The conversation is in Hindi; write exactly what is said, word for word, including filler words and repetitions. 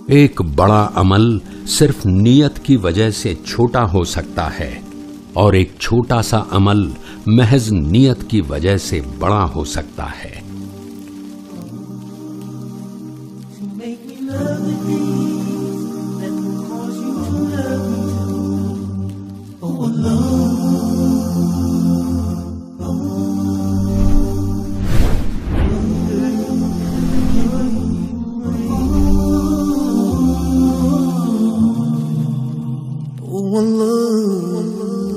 एक बड़ा अमल सिर्फ नियत की वजह से छोटा हो सकता है और एक छोटा सा अमल महज नियत की वजह से बड़ा हो सकता है। Oh Allah,